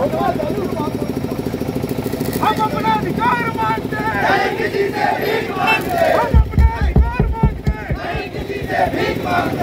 हम अपना अधिकार मांगते हैं, किसी से भीख मांगते, हम अपना अधिकार मांगते हैं, किसी से भीख मांगते।